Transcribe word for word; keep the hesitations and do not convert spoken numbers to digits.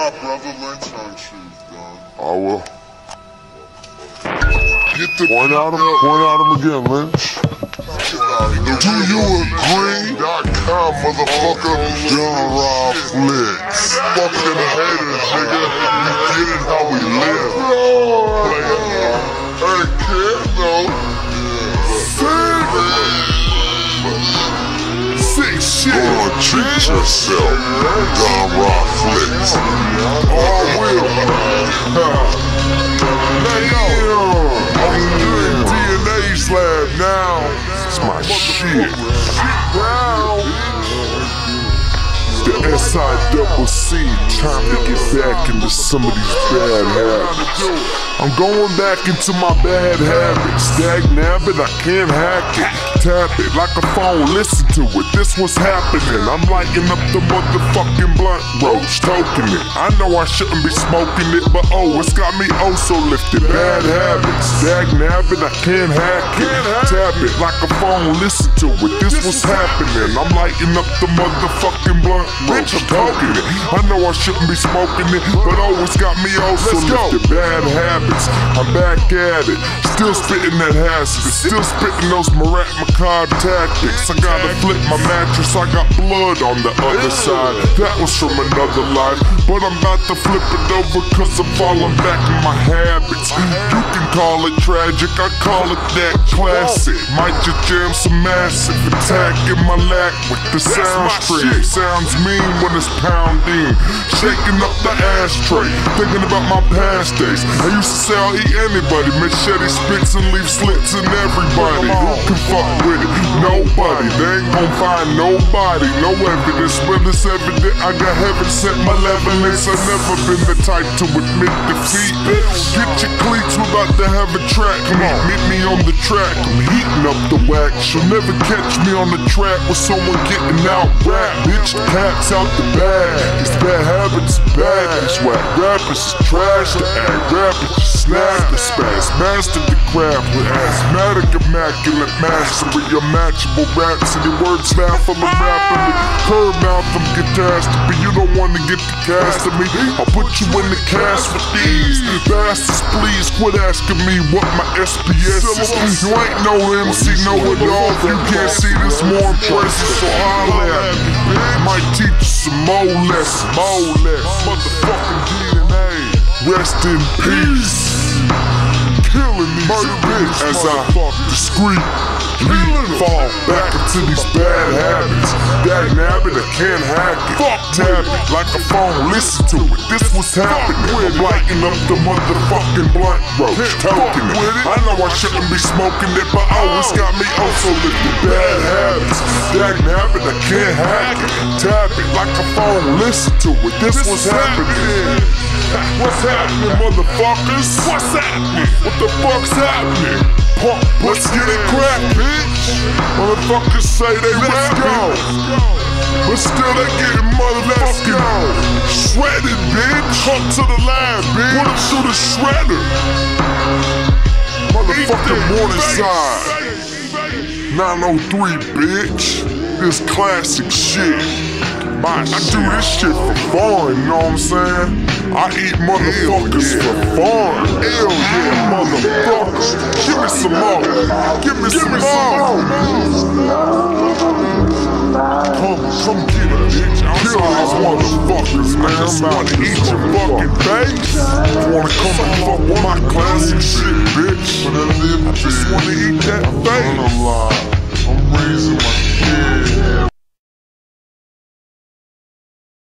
my brother, learn tongue truth, dog. I will. Get the Point out him, point out him again, Lynch. Do you agree? Dot com, motherfucker. John Rob Flicks. Fucking haters, nigga. You get it how we live. Player. I ain't care, though. Sick shit. Go and treat yourself. John Rob Flicks. Oh, I will. Let go. I'm doing D N A's lab now. It's my shit. The S I double C, time to get back into some of these bad habits. I'm going back into my bad habits. Dag nabbit, I can't hack it. Tap it like a phone, listen to it. This what's happening. I'm lighting up the motherfucking blunt roach, toking it. I know I shouldn't be smoking it, but oh, it's got me oh so lifted. Bad habits. Dag nabbit, I can't hack it. Tap it like a phone, listen to it. This what's happening. I'm lighting up the motherfucking blunt roach, toking it. I know I shouldn't be smoking it, but oh, it's got me oh so lifted. Bad habits. I'm back at it. Still spitting that hazard. Still spitting those Marat Macabre tactics. I gotta flip my mattress. I got blood on the other side. That was from another life, but I'm about to flip it over cause I'm falling back in my habits. You can call it tragic, I call it that classic. Might just jam some massive attack in my lack with the sound stream. Sounds mean when it's pounding. Shaking up the ashtray, thinking about my past days. I used to say I'll eat anybody. Machete spits and leave slits in everybody. Who can fuck with it? Nobody. They ain't gon' find nobody. No evidence, but it's evident I got heaven sent malevolence. I've never been the type to admit defeat. Get your cleats, we're about to have a track. Come on, meet me on the track. I'm heating up the wax. You'll never catch me on the track with someone getting out rap. Bitch, the cat's out the bag. These bad habits bad. These whack rappers is trash. The act rappers just snap the spaz. Master the craft with asthmatic immaculate mastery. Unmatchable rhapsody. Words now full of rapidly. Curb mouth from catastrophe. You don't wanna get the cast of me. I'll put you in the cast with these bastards. Please quit asking me what my S P S is. You ain't no M C, know it all. If you can't see this more impressive, so holla at me. Might teach you some more lessons. More lessons. Motherfucking D N A. Rest in peace. Killing these murder bitch as I discreet fall back into these bad habits. Dag nabbit, I can't hack it. Fuck tap it like a phone, listen to it. This what's happening. I'm lighting up the motherfucking blunt roach, toking it. I know I shouldn't be smoking it, but oh, it's got me also lifted. Bad habits. Dag nabbit, I can't hack it. Tap it like a phone, listen to it. This what's happening. What's happening, motherfuckers? What's happening? What the fuck's happening? Pump, let's get it cracked, bitch. Motherfuckers say they rapping, but still they getting motherfucking shredded, bitch. Come to the lab, bitch. Put it through the shredder. Motherfucking Morningside. nine oh three, bitch. This classic shit. I do this shit for fun, you know what I'm saying? I eat motherfuckers yeah. for fun. Hell yeah, motherfuckers. Give me some more. Give me Give some, me more. some more. Come, come get it, bitch. Kill these motherfuckers, man. I'm about to eat your fucking face. Wanna come and fuck with my classic shit, bitch? I just wanna eat that face. I'm raising my kid.